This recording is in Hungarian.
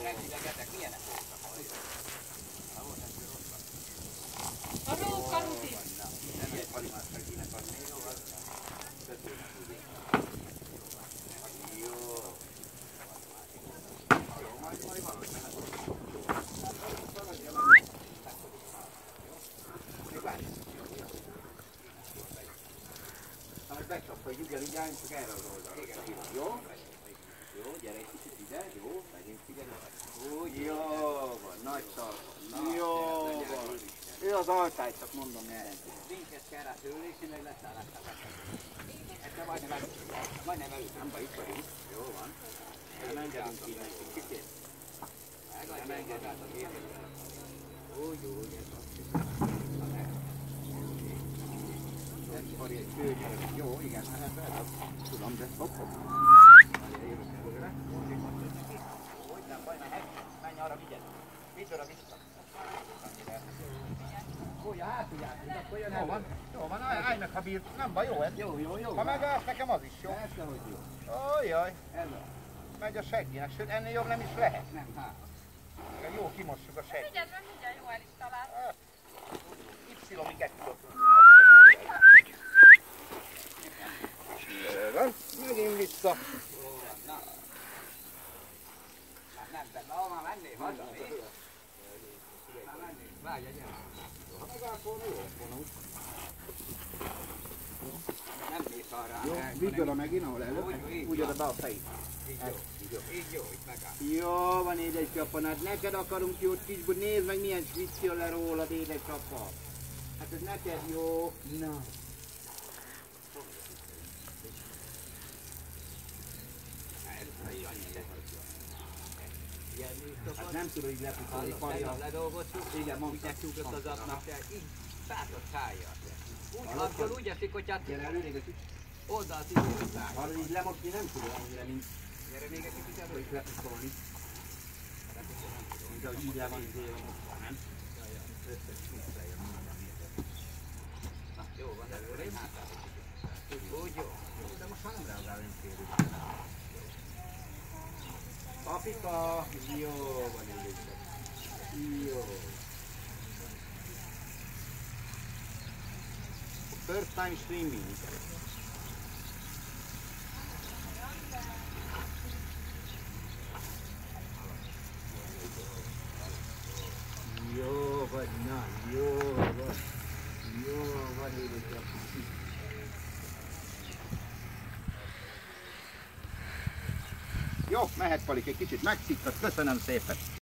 rengeteg milyenek voltak. A róka rutin. Nem egy palimát meg kéne adni, jó? Jó. Jó, majd valahogy becsapoljuk el, így álljunk csak erre az oldalra. Igen, jó? Jó, gyere egy kicsit ide, jó, megyünk figyelni. Jó van, nagy talpon. Jó van. Ő az altály, csak mondom mindenki. Minket kell rá tőlésni, meg leszállásra becsapolni. Ezt majdnem előtt, nem baj, itt vagyunk. Jó van. Nem engedünk ki nekünk, kicsit. Nem engedünk a gépet. Úgy, ez azt hiszem. Egy kőnyelő. Jó, igen, hát tudom, de hopp. Úgy nem baj, menj arra, vigyed. Vidd oda vissza. Úgy, a hátulját, akkor jön elő. Jó van, állj meg, ha bír. Nem baj, jó ez? Jó. Ha megállsz, nekem az is jó. Persze, hogy jó. Ajjaj, Elő. megy a segginek, sőt ennél jobb nem is lehet. Nem, hát. Jó, kimossuk a segg. Figyeld meg, mindjárt jó el is talál. Y-iket tudok. Van, megyünk vissza. Jó van, na. Nem, már mennél, hagyja még. Már mennél, várj, gyere. Ha megállsz volna, jó lett volna úgy. Nem mész arra. Jó, vidd oda megint, ahol előtt. Úgy oda be a fejét. Így jó, itt megáll. Jó van, édesappa, hát neked akarunk jót kisbud, nézd meg milyen svicc jön le rólad, édesappa. Hát ez neked jó. Na. Hát nem tudod így lepucolni, parja. Ledolgoztuk, igen, úgy esünk az aznak, így szálltott szájjal. Úgy esik, hogy hát oldalt így a száj. Ha így lemosni nem tudod annyira, mint Gyere még egy kicsit elő. hogy lepucolni. Mint ahogy így le van zélve mosva, nem? Na, jó van, előre, hátára. Úgy jó. De most már nem reagál, nem kérjük. Papika! Jó van, édesem. Jó. First time streaming. Jó vagy, na, jó vagy. Jó van, édesem. Jó, mehet Palik, egy kicsit megsziktat, köszönöm szépen.